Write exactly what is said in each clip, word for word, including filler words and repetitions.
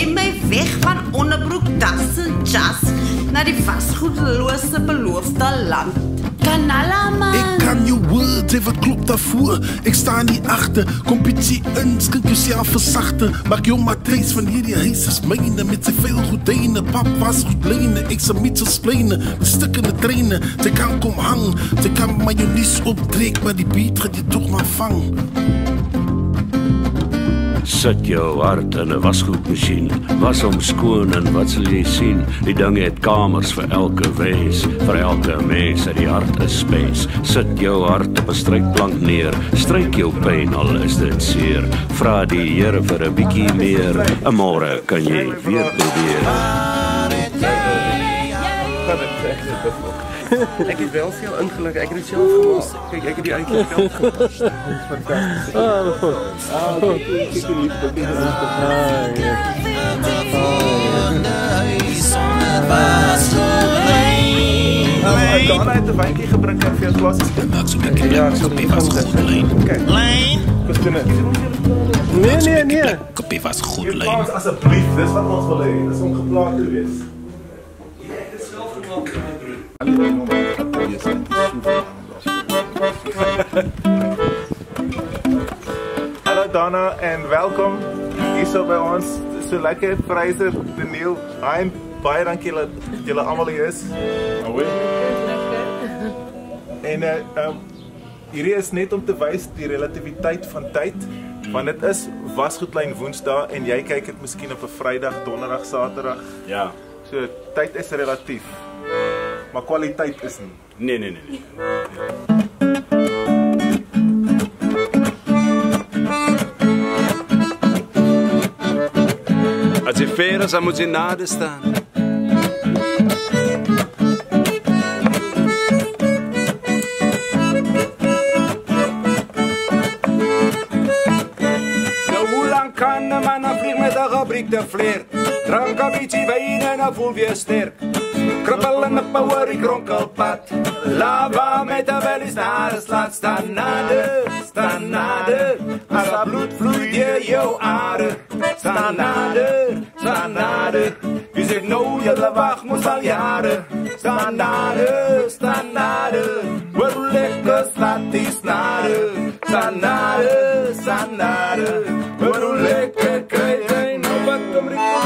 lei my weg van onderbroek, tas en jas na die vastgoedloze beloofde land. Kanala man. Ik kan je woord, wat klopt daarvoor? Ik sta niet achter, competitie in, skink jezelf verzachten. Maak jou maar thuis van hierdie huis is myne, met zoveel gordijnen, pap was goed lenen, ik zal met zo splenen, de stukken trainen. Ze kan kom hang, ze kan mayonaise opdrek, maar die beat gaat je toch maar vang. Sit jou hart in 'n wasgoedmasjien, was hom skoon en wat sal jy sien? Die ding het kamers vir elke wens, vir elke mens uit die hart is space. Sit jou hart op 'n strykplank neer, stryk jou pyn al is dit seer. Vra die Here vir 'n bietjie meer, 'n môre kan jy weer probeer. Ek het wel veel ingeluk, ek het dit self gewas. Kyk, ek het die uitjie veld gewas. Dit is fantasties. Ah, dat goed. Ah, kyk, kyk die liefde, kyk die liefde. Ah, ja. Ah, Dana het 'n wyntjie gebring vir jou glas. Ja, ek sal nie vasgoed lyn. Kyk. Lyn. Kostume. Nee, nee, nee. Kopie was goed lyn. Ons asseblief, dis wat ons wil hê. Dis om geplaag te wees. Ja, ek het self gemaak vir my broer. Hallo Dana en welkom hier so by ons. So lekker Fraser, Daniel, Hein, baie dankie dat julle almal hier is. Alweer. En uh, um, hierdie is net om te wys die relativiteit van tyd, want dit is wasgoedlyn Woensdae en jy kyk dit miskien op 'n Vrydag, Donderdag, Saterdag. Ja. So tyd is relatief. Maar kwaliteit is nie. Nee, nee, nee, nee. Als je ver is, dan moet je nader staan. Nou, hoe lang kan een man een vlieg met een gebrikte vleer? Drank een beetje wijn en dan voel je sterk. Kribbel in 'n power kronkelpad. Lava met 'n wel naar slaat staan nader, staan nader. As dat bloed vloeit deur jou are. Staan nader, staan nader. Wie zegt nou julle wag mos al jare. Staan nader, staan nader. Waar lekker slaat die snare. Staan nader, staan nader. Waar lekker kry jy nou wat kom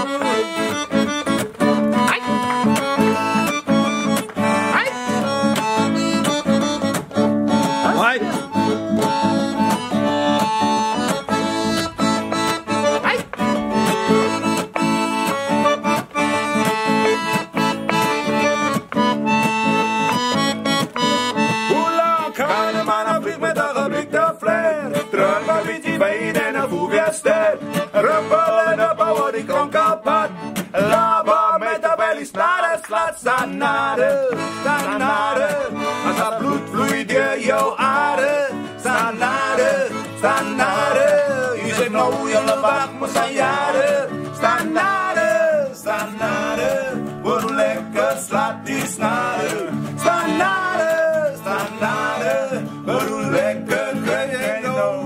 Staan nader, staan nader. As dat bloed vloeit deur jou are. Staan nader, staan nader. Je zegt nou julle wag mos al jare. Staan nader, staan nader. Word lekker slaat die snare. Staan nader, staan nader. Word lekker kry jy nou.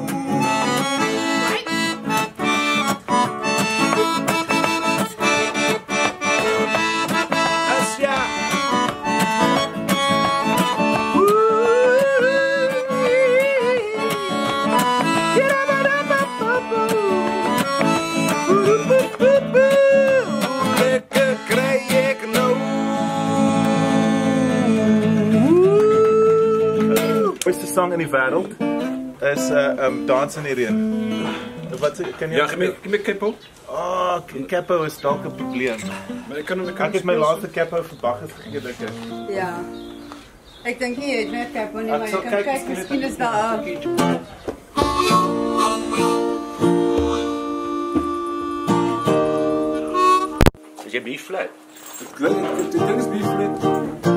Song in die wêreld is uh um Dans in die Reën. Wat kan jy? Ja, gee my Capo. Ah, oh, Capo is dalk 'n probleem. Maar ek kan hom kan ek het my laaste Capo vir Bagges gegee dink ek. Ja. Ek dink nie jy het net Capo nie, maar jy kan kyk, miskien is daar. Is jy B-flat? Dit klink dit ding is B-flat.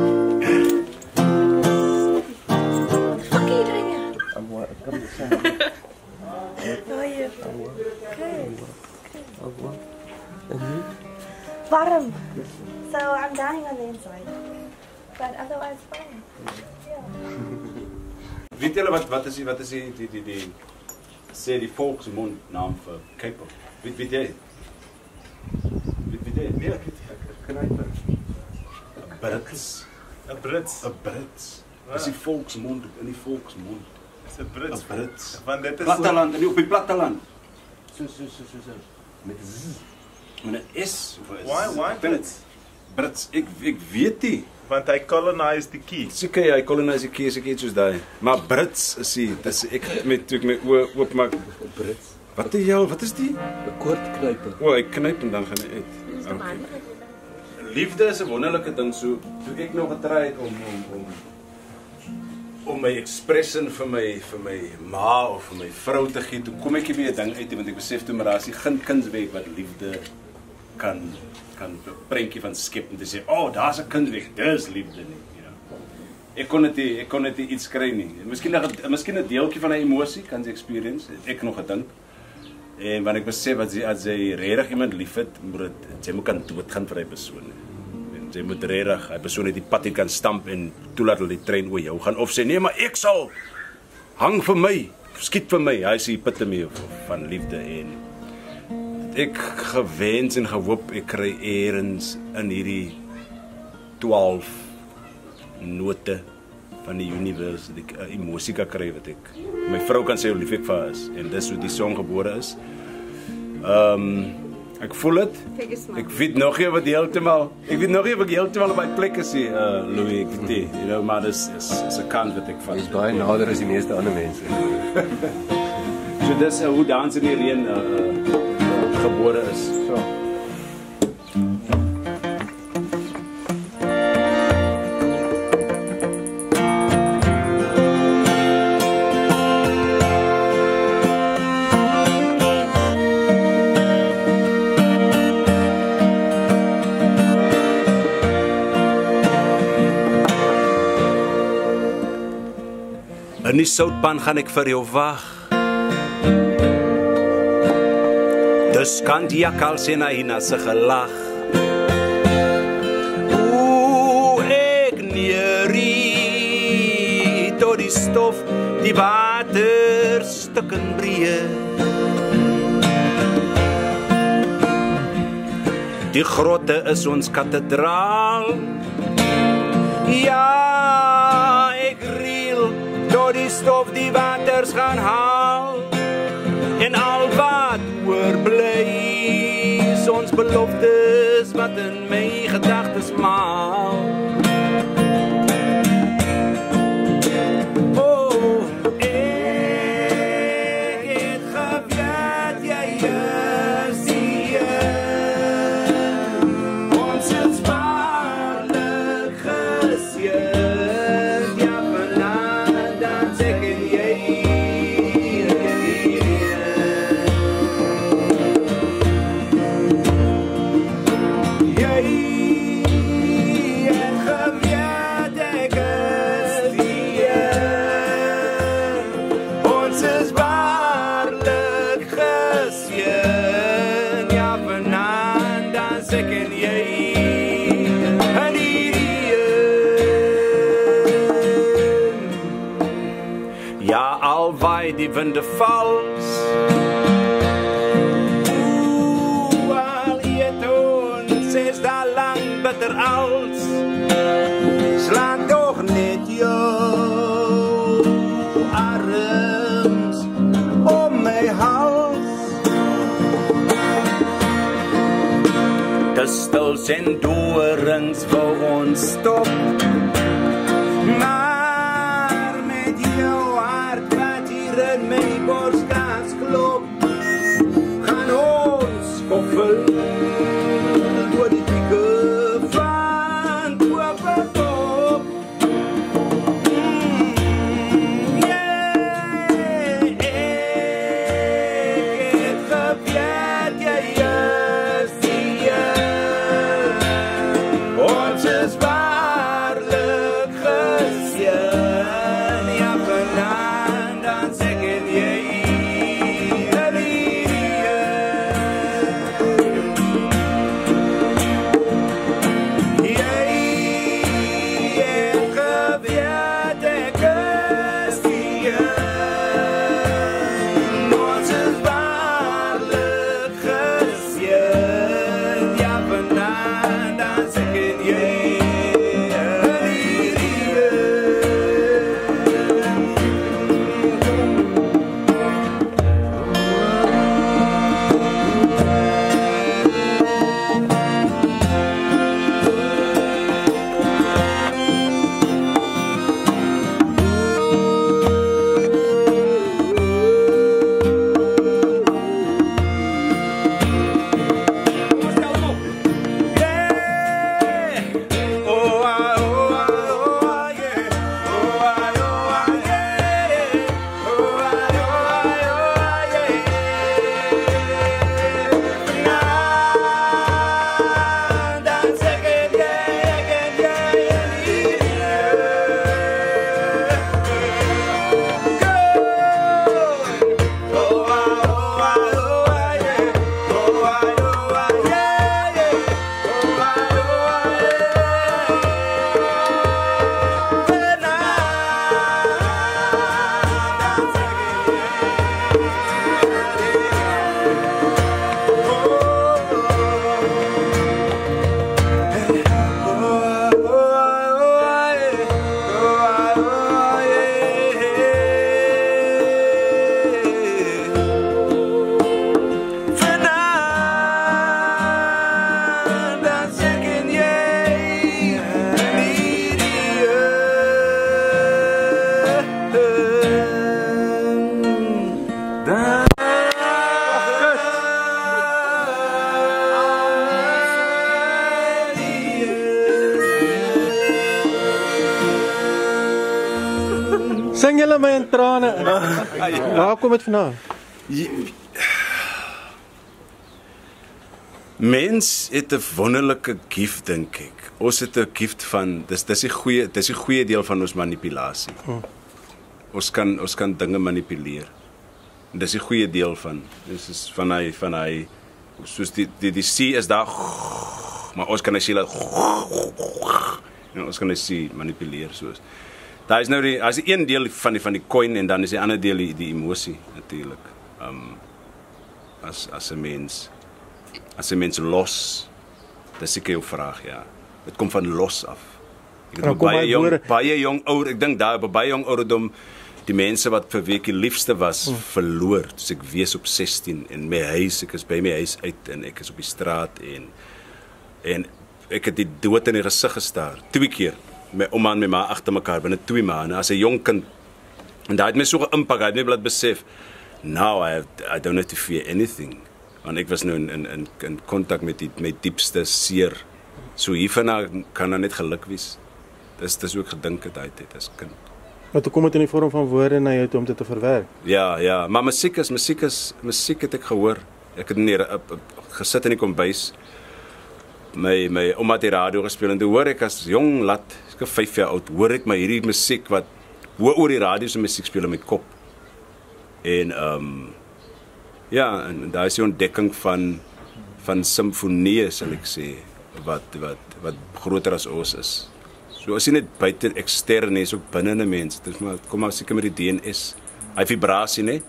Bottom. So I'm dying on the inside. But otherwise fine. Yeah. Weet julle wat wat is die wat is die die die, die sê die volksmond naam vir Capo? Weet weet jy? Nee, nee, ek het ek knyper. 'n Brits. 'n Brits. 'n Brits. Dis die volksmond, in die volksmond. Dis 'n Brits. 'n Brits. Want dit is Platteland, en op die platteland. So so so so so. Met z. Met 'n S. Why why Brits? Brits, ek ek weet nie. Want hy colonized die key. Seker hy koloniseer die keuse ek iets soos daai. Maar Brits is die dis ek met toe ek my oë oopmaak. Brits. Wat is jou? Wat is die? 'n Koordknyper. O, ek knyp en dan gaan hy uit. Okay. Liefde is 'n wonderlike ding so. Toe ek nog getry het om om om om my expression vir my vir my ma of vir my vrou te gee, toe kom ek nie weer 'n ding uit want ek besef toe maar daar is die geen kunswerk wat liefde kan kan 'n prentjie van skep en te sê, "O, oh, daar's 'n kunswerk, dis liefde nie." You know. Ek kon dit ek kon dit iets kry nie. Miskien nog miskien 'n deeltjie van 'n emosie kan jy experience. Ek nog gedink. En wanneer ek besef dat jy as jy regtig iemand liefhet, moet dit jy moet kan doodgaan vir hy persoon. En jy moet regtig hy persoon net die pad hier kan stamp en toelaat dat die trein oor jou gaan of sê nee, maar ek sal hang vir my, skiet vir my. Hy sê epitome van liefde en ek gewens en gehoop ek kry eers in hierdie twaalf note van die universe die uh, emosie kan kry wat ek my vrou kan sê hoe lief ek vir haar is en dis hoe die song gebore is. Ehm um, ek voel dit. Ek weet nog nie wat heeltemal ek weet nog nie of ek heeltemal op my plek is hier uh, Louis ek weet nie, you know, maar dis is is 'n kans wat ek vat. Dis baie nader as die meeste ander mense. So dis uh, hoe dans in die reën uh, uh, gebore is. So. In die soutpan gaan ek vir jou wag. Dus kan die jakkals en hyena se gelag. Oeh, ek neerie tot die stof, die water stukken breë. Die grotte is ons kathedraal. Ja, ek riel door die stof die waters gaan haal. En al wat oorbly is ons beloftes wat in my gedagtes maal. Oh, ek het geweet jy is hier. Ons is waarlik geseënd. Ja, vanavond dans ek en jy. Ja, al waai die winde vals. Oeh, al eet ons is daar lang bitter als. Slaan toch net jou arms om my hals. De stils en doorings wou ons stop. Maar met jou hart wat hier in my borstkas klop, gaan ons koffel door die pieke van Koopekop. Mm, yeah, ek het geweet jy is hier. Ons is waarlik geseënd. Sing julle my in trane in. Waar kom dit vandaan? Mens het 'n wonderlike gift dink ek. Ons het 'n gift van dis dis die goeie dis die goeie deel van ons manipulasie. Hmm. Ons kan ons kan dinge manipuleer. En dis die goeie deel van dis is van hy van hy soos die die die see is daar maar ons kan hy sien ja, ons kan hy sien manipuleer soos. Daar is nou die as die een deel van die van die coin en dan is die ander deel die, die emosie natuurlik. Um as as 'n mens as 'n mens los, dis seker jou vraag, ja. Dit kom van los af. Ek het baie jong, baie jong ouer, ek dink daar op baie jong ouderdom die mense wat vir wie ek die liefste was hmm. verloor. Dus ek wees op sestien en my huis, ek is by my huis uit en ek is op die straat en en ek het die dood in die gesig gestaar. Twee keer my ouma en my ma agter mekaar binne twee maande as 'n jong kind. En daai het my so geïmpak, hy het my laat besef. Now I have, I don't have to fear anything. Want ek was nou in in in in kontak met die met diepste seer. So hiervana kan dan net geluk wees. Dis dis ook gedink het hy het as kind. Maar toe kom dit in die vorm van woorde na jou toe om dit te verwerk. Ja, ja, maar musiek is musiek is musiek het ek gehoor. Ek het nie gesit in die kombuis. My my ouma het die radio gespeel en toe hoor ek as jong lat, ek is vyf jaar oud, hoor ek my hierdie musiek wat hoor oor die radio se musiek speel in my kop. En ehm um, ja, en daar is die ontdekking van van simfonieë sal ek sê wat wat wat groter as ons is. So as jy net buite ekstern is ook binne 'n mens. Dis maar kom maar seker met die D N S. Hy vibrasie, né?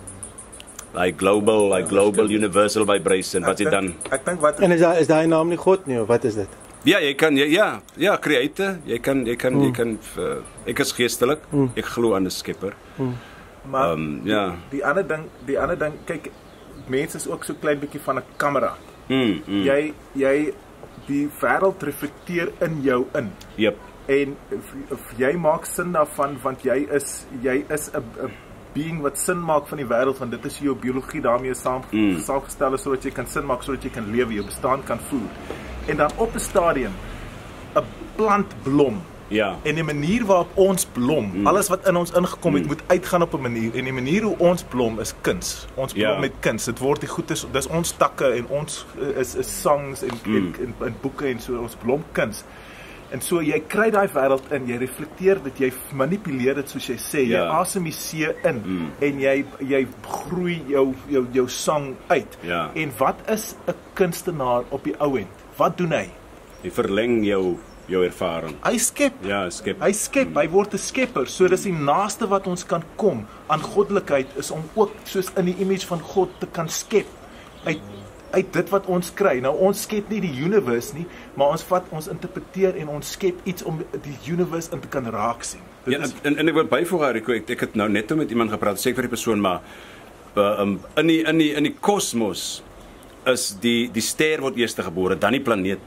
Like global, like global universal vibration wat jy dan ek dink wat En is daai is daai naam nie God nie of wat is dit? Ja, jy kan ja, ja, ja, creator. Jy kan jy kan hmm. jy kan uh, ek is geestelik. Hmm. Ek glo aan 'n skepper. Hmm. Maar um, ja, die ander ding, die ander ding, kyk, mense is ook so klein bietjie van 'n kamera. Mm, mm. Jy jy die wêreld reflekteer in jou in. Yep. En of, of jy maak sin daarvan want jy is jy is 'n being wat sin maak van die wêreld want dit is jou biologie daarmee saam mm. saamgestel is sodat jy kan sin maak sodat jy kan lewe, jou bestaan kan voer. En dan op 'n stadium 'n plant blom. Ja. En die manier waarop ons blom, mm. alles wat in ons ingekom het, mm. moet uitgaan op 'n manier. En die manier hoe ons blom is kuns. Ons blom ja. met kuns. Dit word die goed is dis ons takke en ons is is songs en mm. en, en, en boeke en so ons blom kuns. En so jy kry daai wêreld in, jy reflekteer dit, jy manipuleer dit soos jy sê, ja. jy asem die see in mm. en jy jy groei jou jou jou sang uit. Ja. En wat is 'n kunstenaar op die ou end? Wat doen hy? Hy verleng jou jou ervaring. Hy skep. Ja, skep. Hy skep, mm. hy word 'n skepper. So dis die naaste wat ons kan kom aan goddelikheid is om ook soos in die image van God te kan skep. Uit uit dit wat ons kry. Nou ons skep nie die universe nie, maar ons vat ons interpreteer en ons skep iets om die universe in te kan raak sien. Dit ja, is, en en ek wil byvoeg Rico, ek, ek het nou net met iemand gepraat, sê ek vir die persoon maar uh, um, in die in die in die kosmos is die die ster word eers gebore, dan die planeet.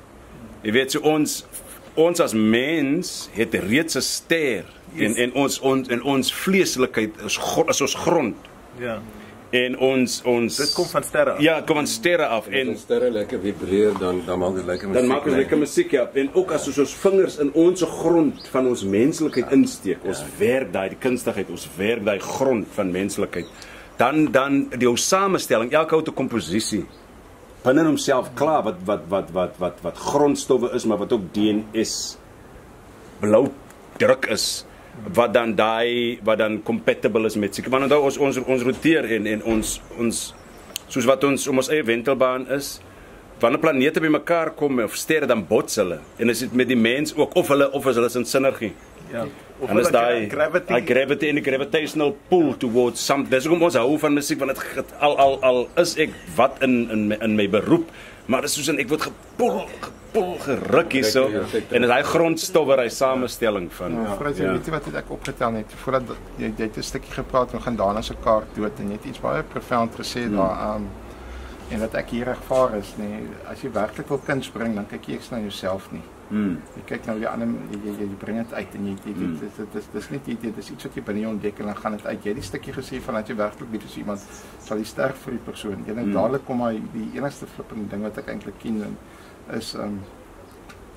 Jy weet so ons ons as mens het reeds 'n ster yes. en en ons ons en ons vleeslikheid is God as ons grond. Ja. En ons ons dit kom van sterre af. Ja, dit kom van sterre af en, en sterre lekker vibreer dan dan maak dit lekker musiek. Dan maak dit lekker musiek ja. En ook as ons ons vingers in ons grond van ons menslikheid ja. insteek, ons ja. werk daai die kunstigheid, ons werk daai grond van menslikheid. Dan dan die samestelling, elke ou te komposisie binne homself klaar wat wat wat wat wat wat grondstowwe is maar wat ook D N S blou druk is wat dan daai wat dan compatible is met seker want onthou ons ons ons roteer en en ons ons soos wat ons om ons eie wentelbaan is wanneer planete bymekaar kom of sterre dan bots hulle en is dit met die mens ook of hulle of is hulle in sinergie ja en is daai gravity I gravity in the gravitational pull towards some dis hoekom ons hou van musiek want dit al al al is ek wat in in my, in my beroep maar dis soos en ek word gepul gepul geruk hierso en daai grondstowwe daai samestelling van ja, ja. Jy weet wat ek opgetel net voordat jy jy het 'n stukkie gepraat van Gandana se kaart dood en jy het iets baie profound gesê hmm. daar um, en dat ek hier ervaar is nee as jy werklik wil kuns bring dan kyk jy eks na jouself nie. Mm. Jy kyk nou die ander jy jy, jy bring dit uit en jy jy mm. dit dit dis dis nie dit is iets wat jy binne jou ontdek en dan gaan dit uit. Jy het die stukkie gesê van dat jy werklik weet as iemand sal jy sterk vir die persoon. Jy net mm. dadelik kom hy die enigste flippende ding wat ek eintlik ken is um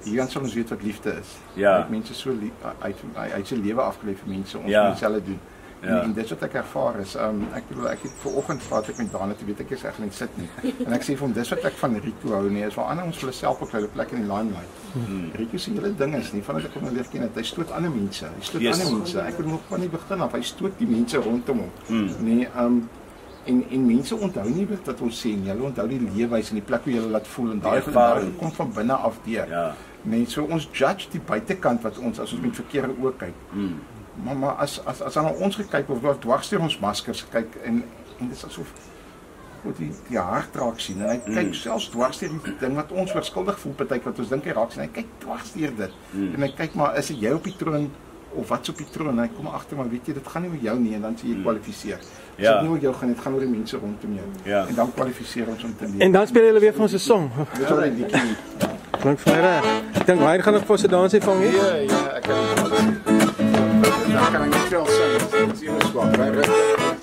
hieraan sal ons weet wat liefde is. Ja. Dat mense so lief, uit uit sy lewe afgeleef vir mense, ons ja. moet dieselfde doen. Ja. En, en dit wat ek ervaar is, um, ek bedoel ek het vanoggend praat ek met Dana, toe weet ek is ek nie sit nie. En ek sê vir hom dis wat ek van Rico hou nie, is waar ander ons vir hulle self op hulle plek in die limelight. Hmm. Rico se hele ding is nie vandat ek hom leer ken het, hy stoot ander mense, hy stoot yes. ander mense. Ek bedoel nog van die begin af, hy stoot die mense rondom hom. Hmm. Nee, um En, en mense onthou nie wat ons sê nie, hulle onthou die leefwys en die plek hoe jy hulle laat voel en daai kom van binne af deur. Ja. Nee, so ons judge die buitekant wat ons as ons met verkeerde oë kyk. Hmm. Maar maar as as as aan ons gekyk of wat dwars deur ons maskers kyk en en dit is asof wat die die hart raak sien en hy mm. kyk selfs dwars deur die ding wat ons verskuldig voel partyk wat ons dink hy raak sien, hy kyk dwars deur dit. Mm. En hy kyk maar is dit jy op die troon of wat's op die troon? Hy kom agter maar weet jy dit gaan nie oor jou nie en dan sê jy kwalifiseer. Dit ja. nie oor jou gaan, dit gaan oor die mense rondom jou. Ja. En dan kwalifiseer ons om te leef. En dan speel hulle weer vir ons 'n song. Dis al 'n liedjie. Klink vir my reg. Ek dink hy gaan nog vir se dansie vang hier. Ja, ja, ek kan dan kan ek net veel sing. Dit is iewers swak. Hy ry.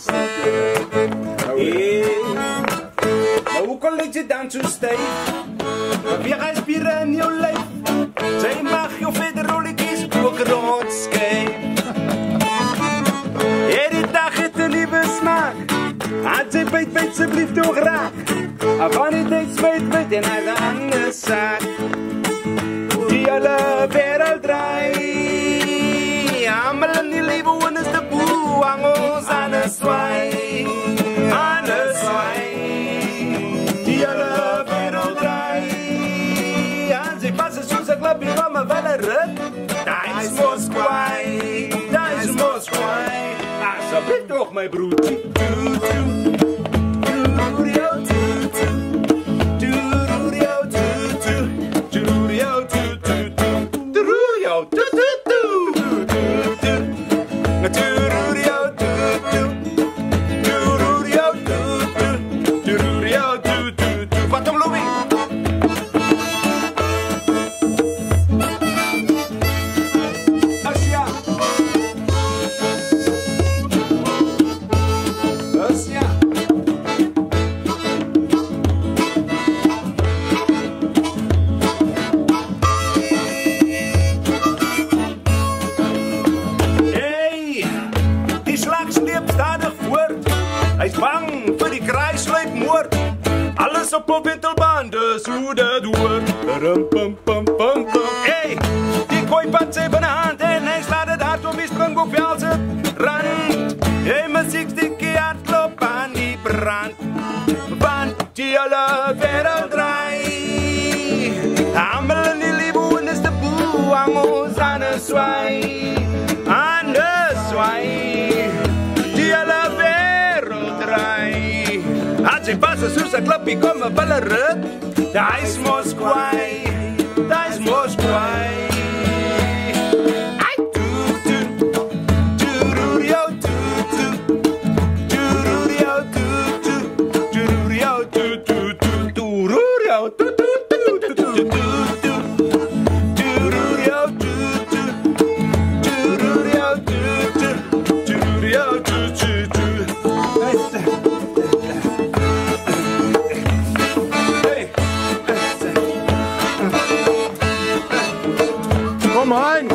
Nou hoe kon jy dan so stay? Wie respireer in jou lyf? Jy mag jou verder rolletjies ook rondskei. Hierdie dag het 'n liewe smaak. As jy byt byt asseblief toe raak. Afaan die tyd smyt met en hy dan is saak. Die hele wêreld draai. Almal in die lewe woon is de boe aan ons aan 'n swaai. Aan 'n swaai. Die hele wêreld draai. En sy pas soos 'n klap hier van 'n wêreld. Daai is Moskwai. Daai is Moskwai. Asseblief toch my broertjie. Op op wintelbaan, dus hoe dat hoort. Rum, pum, pum, pum, pum. Hey, die kooi pat sy binne hand en hy slaat het hard om die springbokvel se rand. Hey, muziek stikkie hard klop aan die brand. Want die hele wereld draai. Almal in die lewe woon is de boe aan ons aan 'n swaai. Aan 'n swaai. Die hele wereld draai. As jy pas soos 'n klippie kom 'n ballerit. Daai is Moskwai. Daai is Moskwai. Ai tu tu. Tururio tu tu. Tururio tu tu. Tururio tu tu tu. Tururio tu tu tu tu tu tu. Tururio tu tu. Tururio tu tu. Tururio tu tu tu. Come on!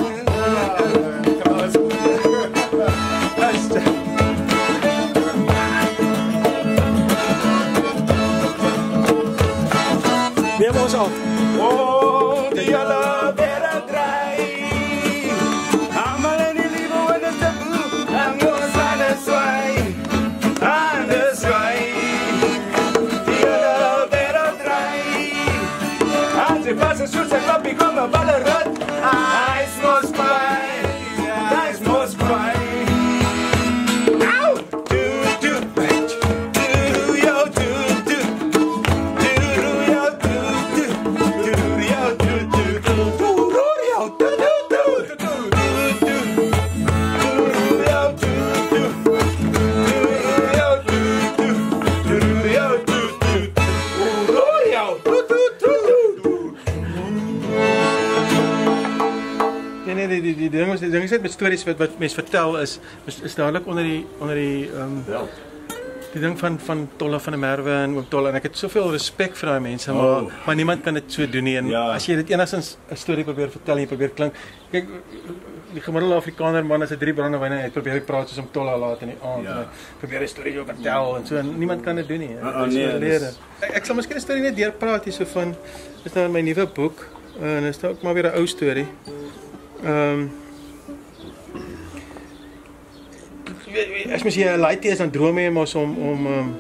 Weer ons af. Oh, die hele wêreld draai. Almal in die lewe woon is de boe aan ons aan 'n swaai. Aan 'n swaai. Die hele wêreld draai. As jy pas soos 'n klapie kom 'n ballerit. Daai is Moskwai. Daai is Moskwai. Au! Du du. Du yo du du. Du yo du du. Du yo du du. Du yo du du. Du du. Du yo du du. Du yo du du. Du yo du du. Du yo du du. Nee nee die die die ding is die ding is net met stories wat wat mense vertel is is, is dadelik onder die onder die ehm um, die ding van van Tolle van der Merwe en oom Tolle en ek het soveel respek vir daai mense, maar Oh. maar niemand kan dit so doen nie. En Ja. as jy dit enigstens 'n storie probeer vertel en jy probeer klink, kyk die gemiddelde Afrikaner man as hy drie brandewyne het, probeer hy praat soos om Tolle laat in die aand Ja. en hy probeer 'n storie ook vertel en so en niemand kan dit doen nie. Uh, uh, Dit is nee, oorlede. dis- Ek, ek sal miskien 'n storie net deurpraat hier so van is nou in my nuwe boek en is daar ook maar weer 'n ou storie. Ehm um, as mens jy 'n laaitie is dan droom jy mos om om um,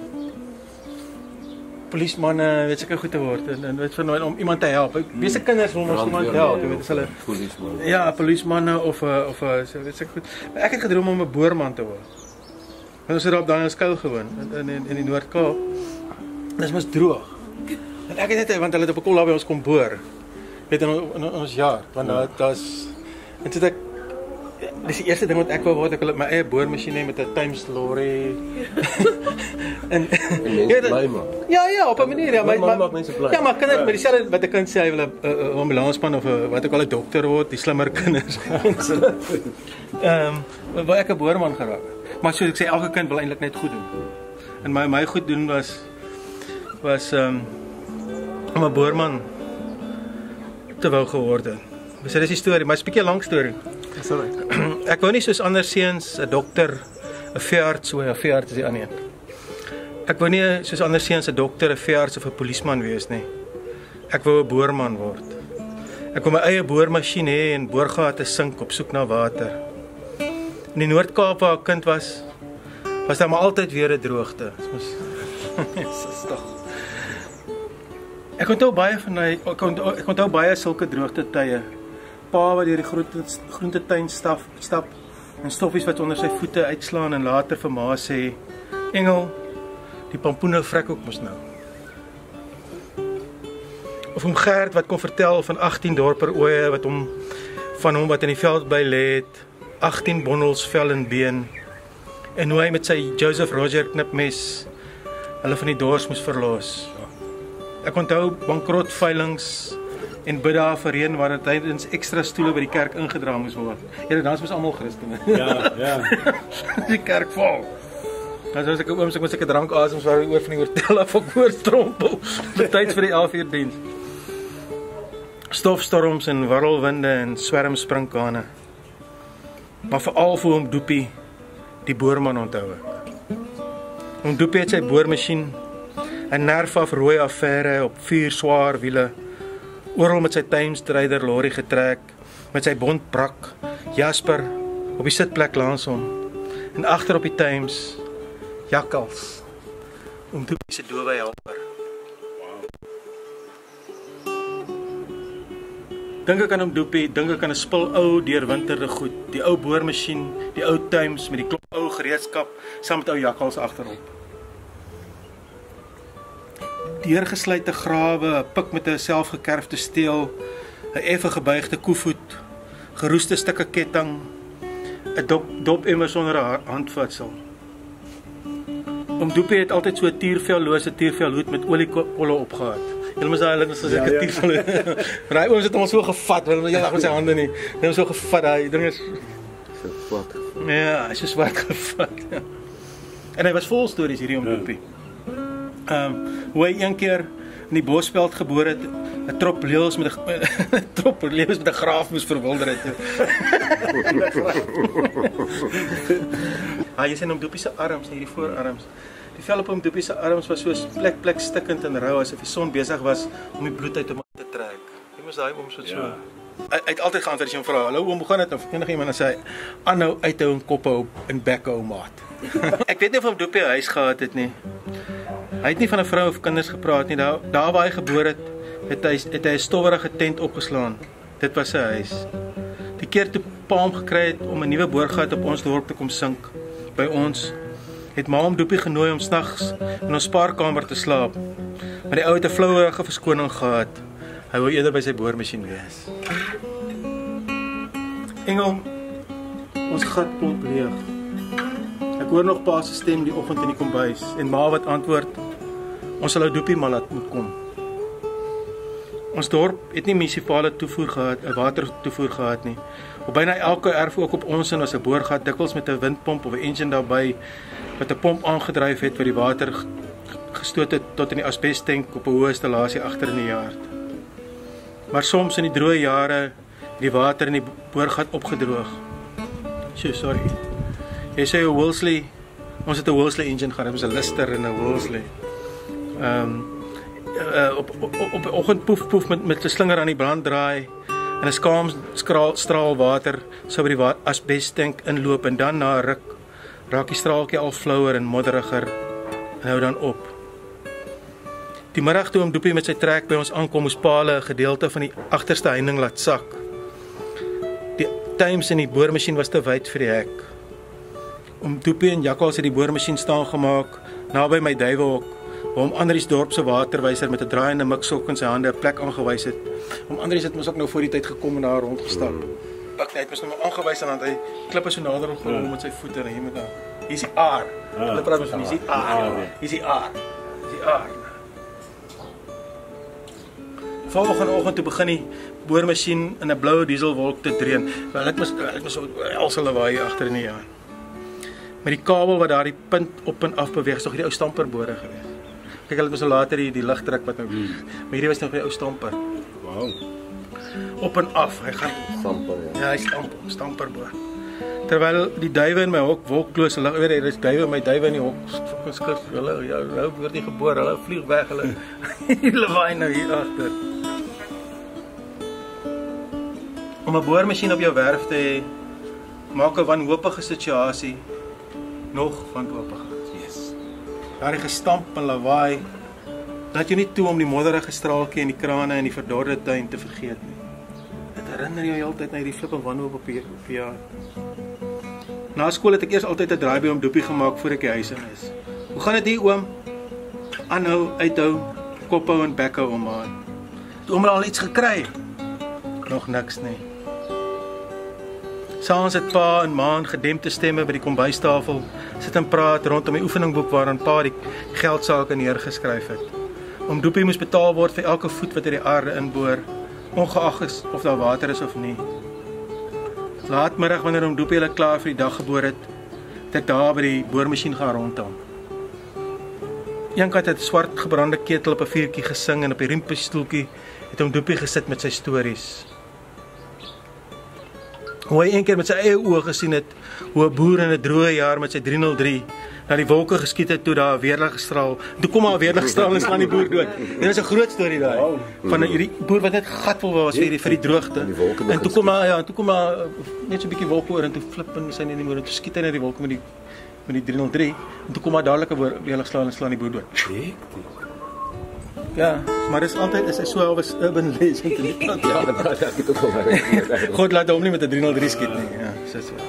polismanne, weet seker goed te word en, en weet van om iemand te help. Wese kinders wil mos iemand help, jy weet as hulle Polisman. ja, 'n polismanne of 'n of 'n so weet seker goed. Maar ek het gedroom om 'n boerman te word. En ons het daar op daai skou gewoon in in in die Noord-Kaap. Dit mos droog. En ek het net want hulle het op 'n kol daar by ons kom boor. Weet in, in, in ons jaar, want daar daar's en toe ek dis die eerste ding wat ek wou word, ek wil my eie boormasjien hê met 'n Times lorry. en En mense bly maak. Ja, ja, op 'n manier ja, maar Maar maak mense bly. ja, maar kinders met dieselfde wat 'n kind sê hy wil 'n uh, uh, ambulansman of 'n uh, wat ook al 'n dokter word, die slimmer kinders. Ehm, um, wou ek 'n boorman geraak. Maar soos ek sê, elke kind wil eintlik net goed doen. En my my goed doen was was ehm um, om 'n boorman te wou geword het. Dis dis die storie, maar 'n bietjie lang storie. Dis reg. Ek wou nie soos ander seuns 'n dokter, 'n veearts, so 'n veearts is die ander een. Ek wou nie soos ander seuns 'n dokter, 'n veearts of 'n polisman wees nie. Ek wou 'n boorman word. Ek wou my eie boormasjien hê en boorgate sink op soek na water. In die Noord-Kaap waar ek kind was, was daar maar altyd weer 'n droogte. Dit was Jesus tog. Ek onthou baie van hy ek onthou, ek onthou baie sulke droogte tye. Pa wat deur die groente groentetuin stap stap en stoffies wat onder sy voete uitslaan en later vir ma sê, "Engel, die pampoene vrek ook mos nou." Of om Gert wat kon vertel van agttien dorper oeye wat hom van hom wat in die veld by lê het, agttien bondels vel en been en hoe hy met sy Joseph Roger knipmes hulle van die dors moes verlos. Ek onthou bankrot veilings en bid daar vir reën waar dit tydens ekstra stoele by die kerk ingedra moes word. Ja, dan was almal Christene. Ja, ja. Die kerk vol. Dan was ek ooms ek moet seker drank asems waar oor van die hotel af op oor strompel. Vir tyd vir die elf uur diens. Stofstorms en warrelwinde en swermsprinkane. Maar veral vir hom Doopie, die boorman onthou ek. Hom Doopie het sy boormasjien 'n nerf af rooi affære op vier swaar wiele, oral met sy Times Rider lorry getrek, met sy bont brak, Jasper op die sitplek langs hom, en agter op die Times, Jakkals, om Doopie se dowe helper. Dink ek aan hom Doopie, dink ek aan 'n spul ou deurwinterde goed, die ou boormasjien, die ou Times met die klop ou gereedskap, saam met ou Jakkals agterop. Deurgesluite grawe, 'n pik met 'n selfgekerfde steel, 'n effe gebuigde koevoet, geroeste stukke ketting, 'n dop dop emmer sonder 'n handvatsel. Oom Doopie het altyd so 'n tiervellose tiervelhoed met oliekolle opgehad. Hulle moes daai hulle was so 'n ja, ja. tiervel. Maar hy oom het hom so gevat, hulle het eendag met sy hande nie. Hy het hom so gevat, daai ding is so swart. Ja, hy is so swart gevat. Ja. En hy was vol stories hierdie oom Doopie. Ehm um, hoe hy een keer in die Bosveld gebore het, 'n trop leeu's met 'n trop leeu's met 'n graaf moes verwilder het. Ah, jy sien hom Doopie se arms, hierdie voorarms. Die vel op hom Doopie se arms was so plek plek stikkend en rou asof die son besig was om die bloed uit hom te trek. Jy moes daai oom so so. Ja. Hy het altyd geantwoord as jy hom vra, "Hallo oom, hoe gaan dit?" Of enige iemand dan sê hy, "Aanhou uithou en koppe op en bekhou maat." Ek weet nie of hom Doopie 'n huis gehad het nie. Hy het nie van 'n vrou of kinders gepraat nie. Daar daar waar hy gebore het, het hy het hy 'n stowwerige tent opgeslaan. Dit was sy huis. Die keer toe pa hom gekry het om 'n nuwe boorgat op ons dorp te kom sink by ons, het ma hom Doopie genooi om snags in ons spaarkamer te slaap. Maar die ou het 'n flouerige verskoning gehad. Hy wou eerder by sy boormasjien wees. Engel, ons gat klop leeg. Ek hoor nog pa se stem die oggend in die kombuis en ma wat antwoord, ons sal ou Doopie maar laat moet kom. Ons dorp het nie munisipale toevoer gehad, 'n water toevoer gehad nie. Op byna elke erf ook op ons in was 'n boorgat, dikwels met 'n windpomp of 'n engine daarbey wat 'n pomp aangedryf het wat die water gestoot het tot in die asbestank op 'n hoë installasie agter in die yard. Maar soms in die droë jare het die water in die boorgat opgedroog. So sorry. Jy sê 'n Wolseley, ons het 'n Wolseley engine gehad, ons het 'n Lister en 'n Wolseley. Ehm um, uh, op op op 'n oggend poef poef met met 'n slinger aan die brand draai en 'n skaam straal water sou by die asbestank inloop en dan na 'n ruk raak die straaltjie al flouer en modderiger en hou dan op. Die middag toe oom Doopie met sy trek by ons aankom, moes Paale 'n gedeelte van die agterste heining laat sak. Die tuims in die boormasjien was te wyd vir die hek. Oom Doopie en Jakkals het die boormasjien staan gemaak naby my duiwehok, waar oom Andries dorp se waterwyser met 'n draaiende miksok in sy hande 'n plek aangewys het. Oom Andries het mos ook nou voor die tyd gekom en daar rondgestap. Ek net mos nou aangewys en dan hy klippe so nader op gerol met sy voete en hier met daar. Hier is die aar. Hulle praat mos van hier is die aar. Hier is die aar. Hier is die aar. Volgende oggend toe begin die boormasjien in 'n blou dieselwolk te dreun. Wel ek mos ek mos so else lawaai agter in die jaar. Met die kabel wat daardie punt op en af beweeg, is tog die ou stamperbore gewees. Kyk, hulle het mos later die die ligdruk wat nou. Maar hierdie was nog by die ou stamper. Wow. Op en af, hy gaan stamper. Ja, ja hy stamp, stamperboor. Terwyl die duwe in my hok wolkloos, hulle weet daar is duwe in my duwe in die hok. Fucking skrik. Hulle ja, hulle word nie geboor, hulle vlieg weg, hulle. Hulle waai nou hier agter. Om 'n boormasjien op jou werf te hê, maak 'n wanhoopige situasie nog wanhopiger. Yes. Daardie gestamp en lawaai laat jou nie toe om die modderige straaltjie en die krane in die verdorde tuin te vergeet nie. Dit herinner jou heeltyd na hierdie flip en wanhoop op die op die jaar. Na skool het ek eers altyd 'n draai by oom Doopie gemaak voor ek die huis in is. Hoe gaan dit hier oom? Aanhou, uithou, kophou en bekhou om aan. Toe oom al iets gekry? Nog niks nie. Saans het pa en ma in gedempte stemme by die kombuistafel sit en praat rondom die oefeningboek waarin pa die geldsake neergeskryf het. Oom Doopie moes betaal word vir elke voet wat hy die aarde inboor, ongeag is of daar water is of nie. Laatmiddag wanneer oom Doopie hulle klaar vir die dag geboor het, het ek daar by die boormasjien gaan rondom. Eenkant het 'n swart gebrande ketel op 'n vuurtjie gesing en op die riempistoeltjie het oom Doopie gesit met sy stories. Hoe hy een keer met sy eie oë gesien het, hoe 'n boer in 'n droë jaar met sy drie nul drie na die wolke geskiet het toe daar 'n weerligstraal. Toe kom daar 'n weerligstraal en slaan die boer dood. Dit is 'n groot storie daai. Van hierdie boer wat net gatvol was vir die vir die droogte. En toe kom maar ja, toe kom maar net so 'n bietjie wolke oor en toe flip in sy in die moer en toe skiet hy net die wolke met die met die drie nul drie en toe kom maar dadelik 'n weerligstraal en slaan die boer dood. Ja, maar dit is altyd is hy so half 'n urban legend in die plant. Ja, dat ek het ook al baie. God laat hom nie met 'n drie nul drie skiet nie. Ja, so so.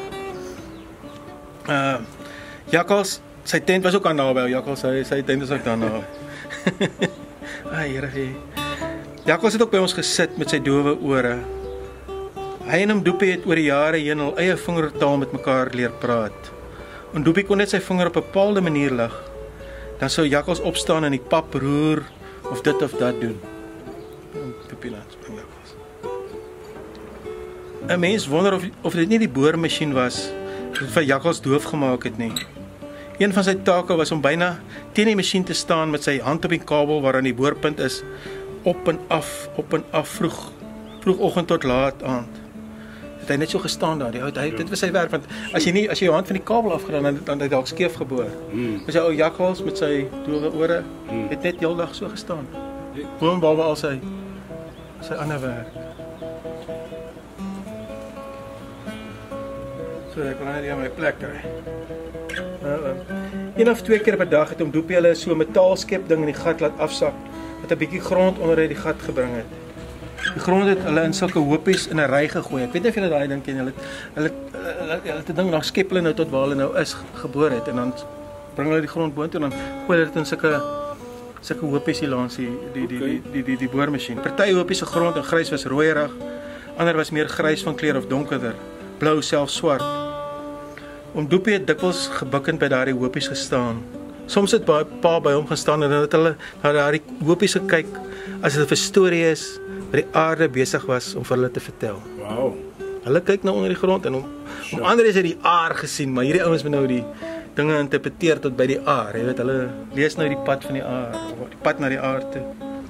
Uh Jakkals, sy tent was ook aan naby. Jakkals, sy sy tent is ook daar naby. Ai, Here. Jakkals het ook by ons gesit met sy dowe ore. Hy en hom Doopie het oor die jare heen al eie vingertaal met mekaar leer praat. En Doopie kon net sy vinger op 'n bepaalde manier lig. Dan sou Jakkals opstaan en die pap roer of dit of dat doen. Doopie laat spring Jakkals. 'n Mens wonder of of dit nie die boormasjien was wat vir Jakkals doof gemaak het nie. Een van sy take was om byna teen die masjien te staan met sy hand op die kabel waaraan die boorpunt is, op en af, op en af vroeg, vroegoggend tot laat aand. Het hy net so gestaan daar. Hy, hy dit was sy werk want as jy nie as jy jou hand van die kabel afgedaan dan dan het hy dalk skeef geboor. Mm. Sy ou Jakkals met sy dowe ore mm. het net heeldag so gestaan. Boom behalwe al sy sy ander werk. So ek wil net hier my plek kry. Uh, uh. Een of twee keer per dag het oom Doopie hulle so 'n metaalskep ding in die gat laat afsak wat 'n bietjie grond onder uit die gat gebring het. Die grond het hulle in sulke hoopies in 'n ry gegooi. Ek weet nie of julle daai ding ken, hulle hulle hulle hulle het 'n ding dan skep hulle nou tot waar hulle nou is geboor het en dan bring hulle die grond boontoe en dan gooi hulle dit in sulke sulke hoopies hier langs die die die die die die, die boormasjien. Party hoopies se grond en grys was rooierig, ander was meer grys van kleur of donkerder, blou selfs swart. Oom Doopie het dikwels gebukkend by daardie hoopies gestaan. Soms het pa by hom gestaan en dan het hulle na daardie hoopies gekyk as dit 'n storie is wat die aarde besig was om vir hulle te vertel. Wow. Hulle kyk nou onder die grond en om, om ander is het die aar gesien, maar hierdie ouens moet nou die dinge interpreteer tot by die aar. Jy weet, hulle lees nou die pad van die aar, die pad na die aar toe.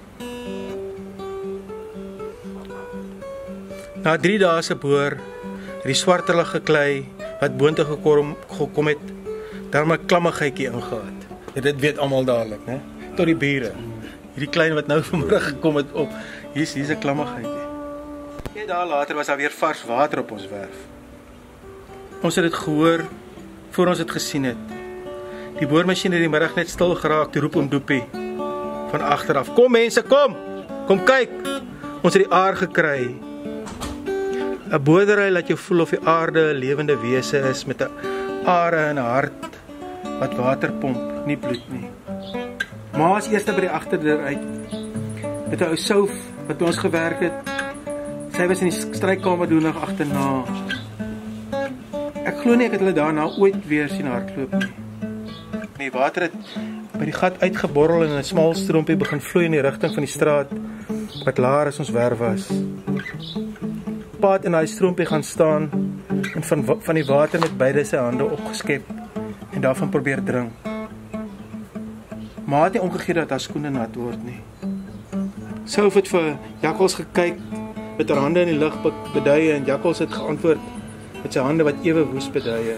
Na drie dae se boor, het die swarterlig geklei wat boontoe gekom, gekom het, daar maar 'n klammigheidjie ingehaat. Ja, dit weet almal dadelik, né? Tot die bure. Hierdie klein wat nou vanmiddag gekom het op, hier's hier's 'n klammigheidjie. Twee dae later was daar weer vars water op ons werf. Ons het dit gehoor voor ons dit gesien het. Die boormasjien het die middag net stil geraak, toe roep oom Doepie van agter af: "Kom mense, kom! Kom kyk! Ons het die aar gekry." 'n Boerdery laat jou voel of die aarde 'n lewende wese is met 'n are en 'n hart wat water pomp, nie bloed nie. Ma is eers by die agterdeur uit met 'n ou souf wat by ons gewerk het. Sy was in die strykamer doen nog agterna. Ek glo nie ek het hulle daarna ooit weer sien hardloop nie. Die water het by die gat uitgeborrel en 'n smal stroompie begin vloei in die rigting van die straat wat laer as ons werf was. Pa het in daai stroompie gaan staan en van van die water met beide sy hande opgeskep en daarvan probeer drink. Ma het nie omgegee dat haar skoene nat word nie. Souf het vir Jakkals gekyk met haar hande in die lug beduie en Jakkals het geantwoord met sy hande wat ewe woes beduie.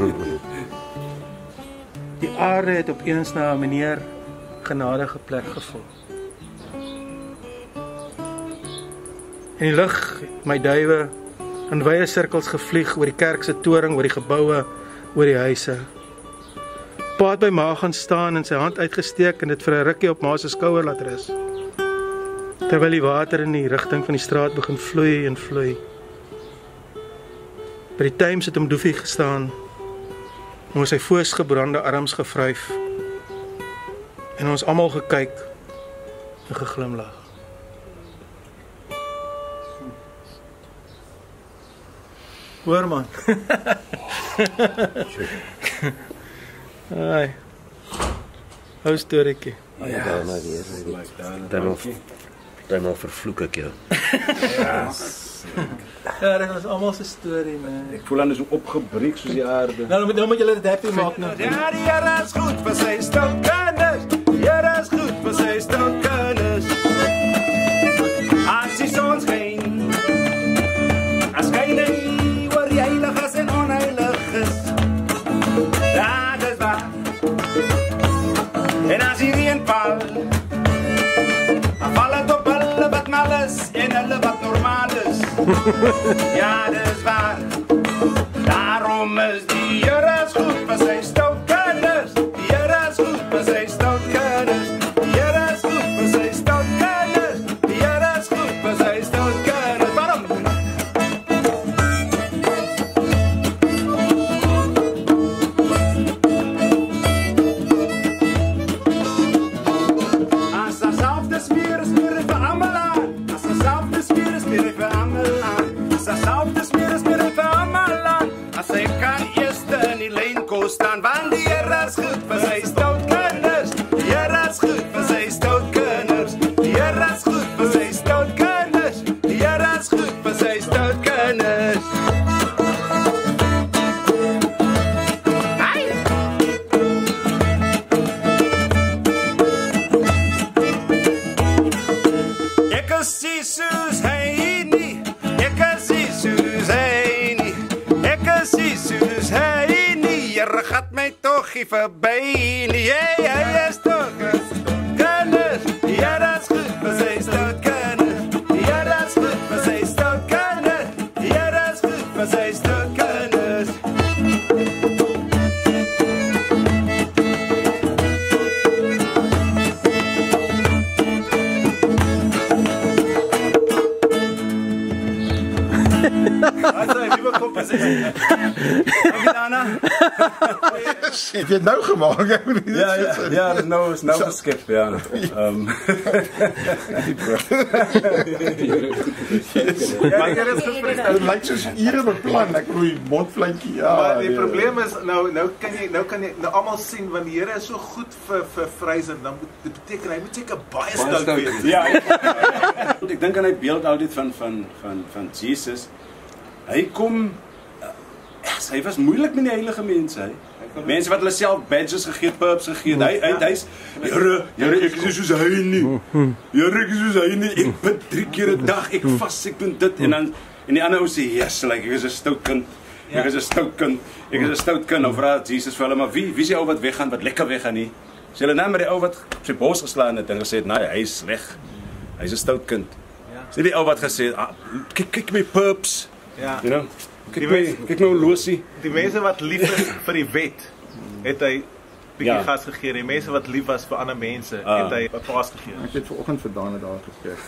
Die aarde het opeens na 'n meneer genadige plek gevoel. In die lug het my duwe in wye sirkels gevlieg oor die kerk se toring, oor die geboue, oor die huise. Pa het by ma gaan staan en sy hand uitgesteek en dit vir 'n rukkie op ma se skouer laat rus. Terwyl die water in die rigting van die straat begin vloei en vloei. By die Times het hom Doefie gestaan, en sy voorsgebrande arms gevryf, en ons almal gekyk en geglimlag. Hoor man. Ai. Hou storiekie. Ja, maar weer. Dan nog dan nog vervloek ek jou. Ja. Ja, dit was almal se storie, man. Ek voel dan is opgebreek soos die aarde. Nou moet nou moet julle dit happy maak nou. Ja, die Here is goed vir sy stout kinders. Die Here is goed vir sy stout kinders. As die son skyn, as skyn hy oor die heiliges en onheiliges. Dat is waar. En as die reën val, dan val het op hulle wat mal is en hulle wat normaal is. Ja, dis waar. Daarom is die Here is goed vir sy stout kinders. Die Here is goed vir sy stout kinders. Die Here is goed vir sy stout kinders. Die Here is goed vir sy stout kinders. Waarom? As daar selfde sfeer is, meer vir almal aan. As daar selfde sfeer is, meer vir almal aan. As daar selfde sfeer is, meer vir almal aan. As ek kan eerste in die lyn kom staan, want die Here is goed vir sy stout kinders. Die Here is goed vir sy stout kinders. Die Here is goed vir sy stout kinders. Die Here is goed vir sy stout kinders. Ai! Ek is Jesus, hy nie. Ek is Jesus, hy nie. Ek is Jesus, hy nie. Here gaat my toch nie verby nie. Hey, hy is toch kinders. Die Here is goed vir sy stout kinders. Die Here is goed vir sy stout kinders. Die Here is goed vir sy stout kinders. Wat is die nuwe komposisie? Dankie Anna. Het jy nou gemaak? Ja, ja, ja, dis nou is nou geskep, ja. Ehm. Maar jy is gevrees. Dit lyk soos ure beplan, ek roei mondvleintjie. Ja. Maar die probleem is nou nou kan jy nou kan jy nou almal sien want die Here is so goed vir vir Fraser, dan moet dit beteken hy moet seker baie stout wees. Ja. Ek dink aan hy beeld altyd van van van van Jesus. Hy kom yes, hy was moeilik met die heilige mense, hy. Mense wat hulle self badges gegee, purps gegee. Hy hy hy's Here, Here ek is soos hy nie. Here ek is soos hy nie. Ek bid drie keer 'n dag, ek vas, ek doen dit en dan en die ander ou sê, "Yes, like ek is 'n stout kind. Ek is 'n stout kind. Ek is 'n stout kind." Nou vra Jesus vir hulle, "Maar wie wie is die ou wat weggaan, wat lekker weggaan nie?" Sê hulle, "Nee, maar die ou wat op sy bos geslaan het en gesê het, "Nee, hy is weg. Hy's 'n stout kind." Sê die ou wat gesê, ah, "Kyk kyk my purps." Ja. You know? Kyk my kyk my horlosie. Die mense wat lief is vir die wet, het hy bietjie Ja. gas gegee. Die mense wat lief was vir ander mense, Ah. het hy 'n paas gegee. Ek het vanoggend vir Dana daar gespreek.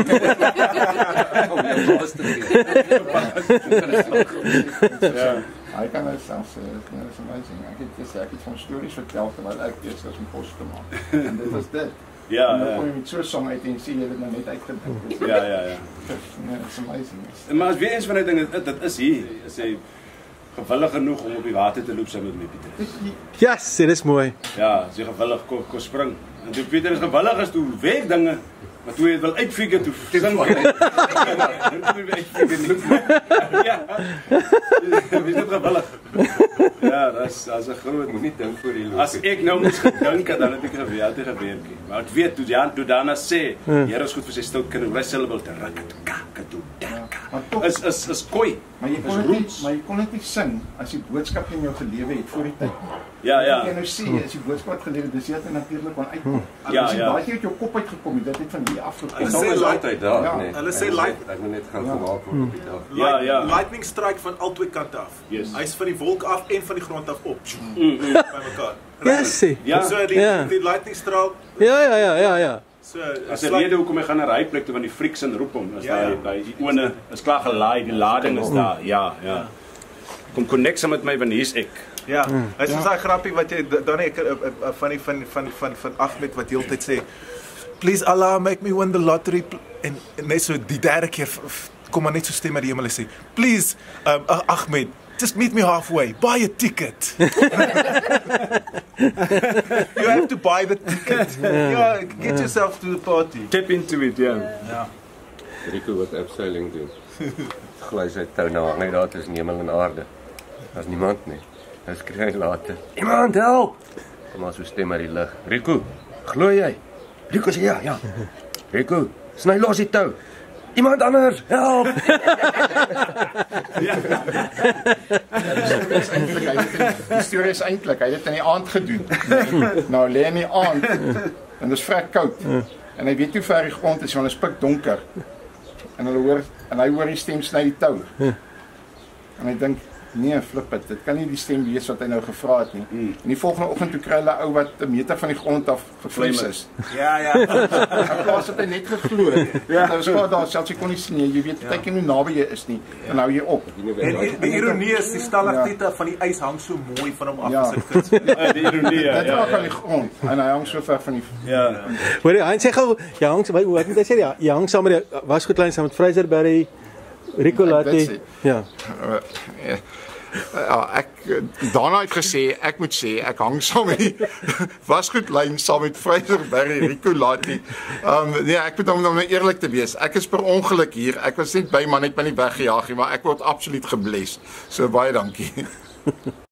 Ja. Hy kan nou selfs sê, dit is amazing. Ek het gesê ek het van stories vertel terwyl ek besig was om kos te maak. En dit was dit. Ja, en dan ja. kom jy met so 'n song uit en sê jy het dit nou net uitgedink. Ja, ja, ja. Nee, it's amazing. Maar as weer eens van die dinge, dit, dit is hier, is hy gewillig genoeg om op die water te loop saam met my Pieter. Yes, dit is mooi. Ja, as jy gewillig kon, kon spring. En toe Pieter is gewillig is toe werk dinge, maar toe hy het wil uitfigure toe sing hy. Toe hy uitfigure. Ja. Wie is dit gewillig? Ja, dat is 'n groot Moenie dink vir die loop. As ek nou moes gedink het, dan het ek geweet het gewerk. Maar ek weet toe Jan toe daarna sê, die Here is goed vir sy stout kind, hy sê hulle te raak te kak toe danka. Is is is koi. Maar jy kon dit nie, maar jy kon dit nie sing as die boodskap nie in jou gelewe het voor die tyd. Ja, ja. Jy nou sê as die boodskap wat gelewe het, dis jy het natuurlik kon uitkom. Ja, As jy ja. daai keer uit jou kop uitgekom het, dit het van hier af Hulle gekom. sê Is light- altyd daar, Ja. nee. Hulle sê Hy light- Ek moet net gaan gemaak word op die dag. Ja, ja. Lightning strike van albei kante af. Yes. Hy's van die wolk af en van die grond af op. Mm, By mekaar. Yes. Ja. So die Ja. die lightning straal Ja, ja, ja, ja, ja. so As 'n rede hoekom hy gaan na 'n ryplek toe want die frieks en roep hom. As Ja, daai ja. daai die one is klaar gelaai, die lading is daar. Ja, ja. Kom connect saam met my want hier's ek. Ja, hy sê daai grappie wat jy dan ek uh, uh, van die van van van van Ahmed wat heeltyd sê, "Please Allah make me win the lottery." pl-" En, en net so die derde keer f- f- kom maar net so stem uit die hemel en sê, "Please um, uh, Ahmed, just meet me halfway. Buy a ticket." You have to buy the ticket. Yeah, get yourself to the party. Tap into it, ja. Ja. Rico wat abseiling doen. Gly sy tou nou hang hy daar tussen hemel en aarde. Daar's niemand nie. Nou skree hy later. Iemand help! Kom maar so stem uit die lug. Rico, glo jy? Rico sê ja, ja. Rico, sny los die tou. Iemand anders, help! Eintlik hy het in- die storie is eintlik, hy het dit in die aand gedoen. Nou lê hy in die aand en dit is vrek koud. En hy weet hoe ver die grond is, want dit is pikdonker. En hulle hoor en hy hoor die stem sny die tou. En hy dink, nee, flip it. Dit kan nie die stem wees wat hy nou gevra het nie. Mm. En die volgende oggend toe kry hulle 'n ou wat 'n meter van die grond af gevleis is. Ja, ja. In plaas het hy net geglo. Ja. Hy was klaar daar, selfs jy kon nie sien nie. Jy weet baie keer hoe naby jy is nie. Dan hou jy op. En die, die ironie is die stalagtiete van die ys hang so mooi van hom af Ja. as 'n kuns. Ja, die ironie, ja. Dit Ja, raak aan ja. die grond en hy hang so ver van die Ja. Hoor jy, hy sê gou, jy hang, wat wat moet hy sê? Ja, jy hang saam met die wasgoedlyn saam met Fraser Berry, Rico Ek weet Latti. sê. Ja. Uh, ja, ek daarna het gesê ek moet sê ek hang saam met die wasgoedlyn saam met Fraser Berry, Rico Latti. Um nee, ek moet om om eerlik te wees. Ek is per ongeluk hier. Ek was net by maar net my nie weggejaag nie, maar ek word absoluut gebless. So baie dankie.